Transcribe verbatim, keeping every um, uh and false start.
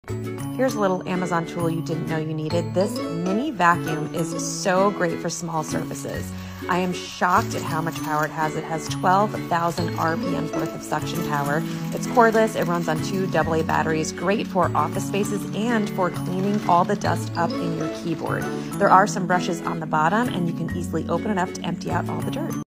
Here's a little Amazon tool you didn't know you needed. This mini vacuum is so great for small surfaces. I am shocked at how much power it has. It has twelve thousand R P Ms worth of suction power. It's cordless, it runs on two double A batteries, great for office spaces and for cleaning all the dust up in your keyboard. There are some brushes on the bottom and you can easily open it up to empty out all the dirt.